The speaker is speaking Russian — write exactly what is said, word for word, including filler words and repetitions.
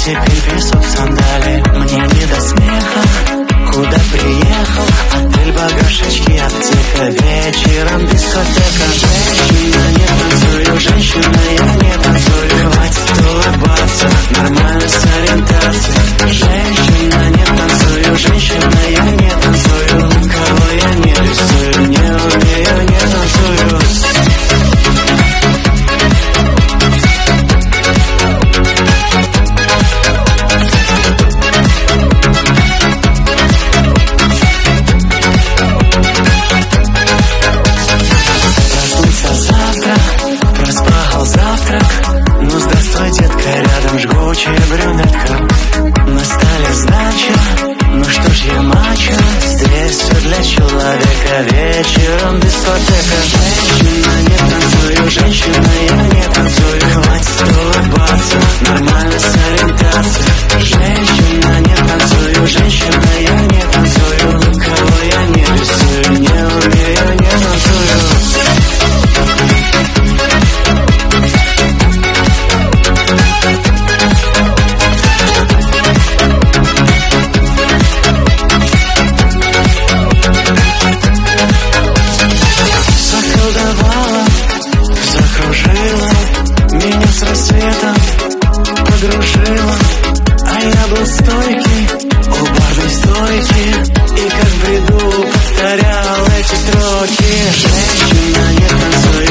теперь песок в сандали. Мне не до смеха, куда приехал? Отель, багаж, очки, аптека, вечером дискотека. Женщина, не танцую, женщина, я не танцую. Хватит улыбаться, нормально с ориентацией. Женщина, не танцую, женщина, я не танцую. Кого я не рисую, не умею, не танцую. Рядом жгучая брюнетка, на столе сдача. Ну что ж я мачо, здесь все для человека. Вечером дискотека. Женщина, не танцую, женщина, я не танцую. Хватит улыбаться, нормально с ориентацией. Женщина, не танцую, женщина, я не танцую. Кого я не рисую, не умею, не танцую. Меня с рассветом подружила, а я был стойкий у барной стойки. И как в бреду повторял эти строки. Женщина, не танцуй,